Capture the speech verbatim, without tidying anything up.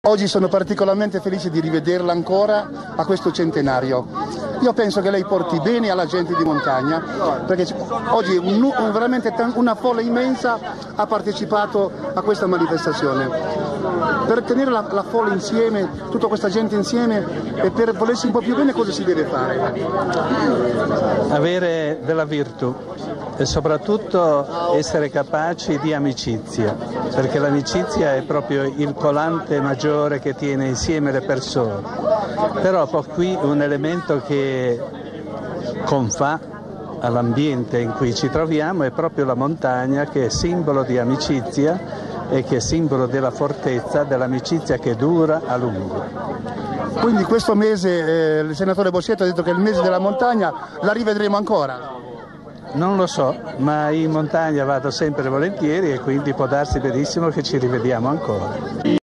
Oggi sono particolarmente felice di rivederla ancora a questo centenario. Io penso che lei porti bene alla gente di montagna, perché oggi un, un, veramente una folla immensa ha partecipato a questa manifestazione. Per tenere la, la folla insieme, tutta questa gente insieme e per volersi un po' più bene, cosa si deve fare? Avere della virtù e soprattutto essere capaci di amicizia, perché l'amicizia è proprio il collante maggiore che tiene insieme le persone. Però poi qui un elemento che confà all'ambiente in cui ci troviamo è proprio la montagna, che è simbolo di amicizia e che è simbolo della fortezza, dell'amicizia che dura a lungo. Quindi questo mese eh, il senatore Boscetto ha detto che è il mese della montagna, la rivedremo ancora? Non lo so, ma in montagna vado sempre volentieri e quindi può darsi benissimo che ci rivediamo ancora.